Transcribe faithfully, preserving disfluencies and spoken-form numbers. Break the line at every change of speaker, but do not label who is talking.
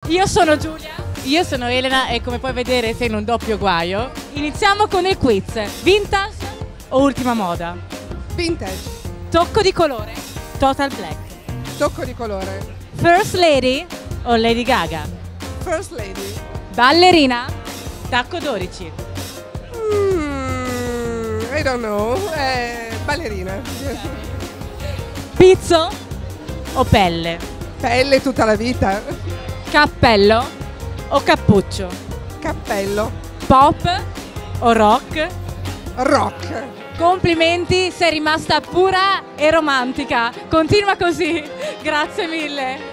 Io sono Giulia.
Io sono Elena e come puoi vedere sei in un doppio guaio.
Iniziamo con il quiz. Vintage o ultima moda?
Vintage.
Tocco di colore?
Total Black.
Tocco di colore.
First lady
O Lady Gaga.
First lady.
ballerina?
Tacco dodici.
Mm, I don't know. Eh, ballerina.
Pizzo
O pelle.
Pelle tutta la vita.
cappello?
O cappuccio.
Cappello.
Pop?
O rock.
Rock.
Complimenti, sei rimasta pura e romantica. Continua così. Grazie mille.